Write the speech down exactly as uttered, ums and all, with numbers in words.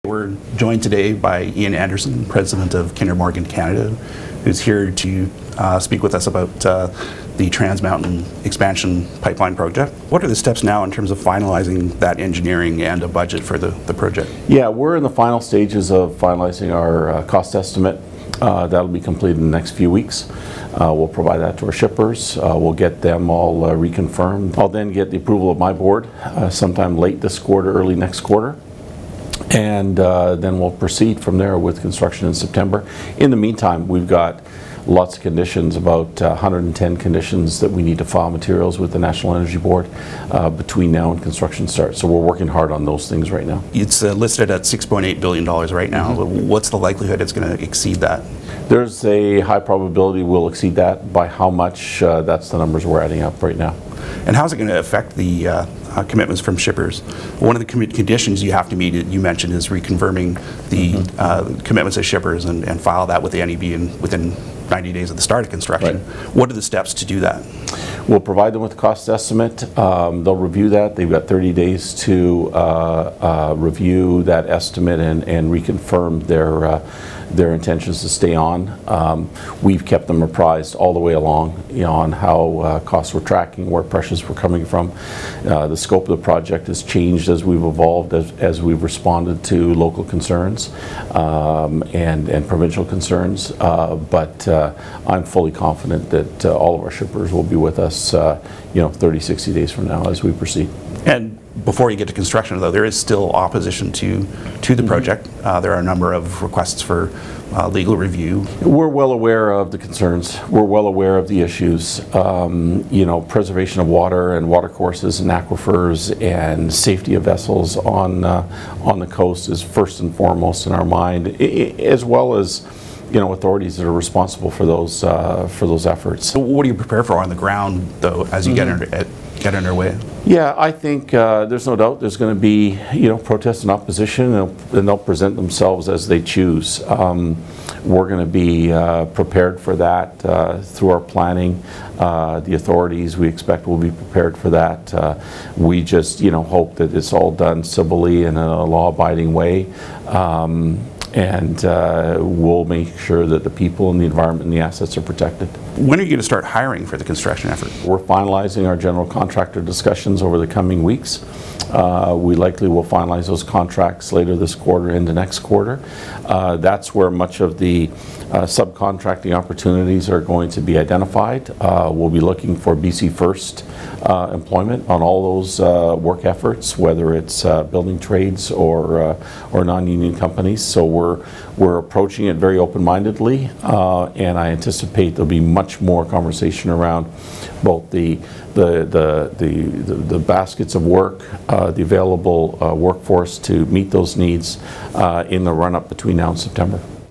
We're joined today by Ian Anderson, President of Kinder Morgan Canada, who's here to uh, speak with us about uh, the Trans Mountain Expansion Pipeline project. What are the steps now in terms of finalizing that engineering and a budget for the, the project? Yeah, we're in the final stages of finalizing our uh, cost estimate. Uh, that'll be completed in the next few weeks. Uh, we'll provide that to our shippers. Uh, we'll get them all uh, reconfirmed. I'll then get the approval of my board uh, sometime late this quarter, early next quarter. And uh, then we'll proceed from there with construction in September. In the meantime, we've got lots of conditions, about uh, one hundred ten conditions that we need to file materials with the National Energy Board uh, between now and construction start. So we're working hard on those things right now. It's uh, listed at six point eight billion dollars right now. Mm-hmm. What's the likelihood it's going to exceed that? There's a high probability we'll exceed that. By how much, uh, that's the numbers we're adding up right now. And how's it going to affect the uh, uh, commitments from shippers? One of the com conditions you have to meet, you mentioned, is reconfirming the mm-hmm. uh, commitments of shippers and, and file that with the N E B in, within ninety days of the start of construction. Right. What are the steps to do that? We'll provide them with a cost estimate. Um, they'll review that. They've got thirty days to uh, uh, review that estimate and, and reconfirm their uh, their intentions to stay on. Um, we've kept them apprised all the way along, you know, on how uh, costs were tracking, where pressures were coming from. Uh, the scope of the project has changed as we've evolved, as, as we've responded to local concerns um, and, and provincial concerns. Uh, but uh, I'm fully confident that uh, all of our shippers will be with us, uh, you know, thirty, sixty days from now as we proceed. And before you get to construction, though, there is still opposition to to the project. Uh, there are a number of requests for uh, legal review. We're well aware of the concerns. We're well aware of the issues. Um, you know, preservation of water and water courses and aquifers and safety of vessels on uh, on the coast is first and foremost in our mind, I as well as, you know, authorities that are responsible for those uh, for those efforts. So what do you prepare for on the ground, though, as you mm-hmm. get under, get underway? Yeah, I think uh, there's no doubt there's going to be, you know, protests and opposition, and they'll, and they'll present themselves as they choose. Um, we're going to be uh, prepared for that uh, through our planning. Uh, the authorities, we expect, will be prepared for that. Uh, we just, you know, hope that it's all done civilly and in a law-abiding way. Um, and uh, we'll make sure that the people and the environment and the assets are protected. When are you going to start hiring for the construction effort? We're finalizing our general contractor discussions over the coming weeks. Uh, we likely will finalize those contracts later this quarter into next quarter. Uh, that's where much of the uh, subcontracting opportunities are going to be identified. Uh, we'll be looking for B C First uh, employment on all those uh, work efforts, whether it's uh, building trades or uh, or non-union companies. So we're we're approaching it very open-mindedly, uh, and I anticipate there'll be much more conversation around both the the the the, the, the baskets of work, uh, the available uh, workforce to meet those needs uh, in the run-up between now and September.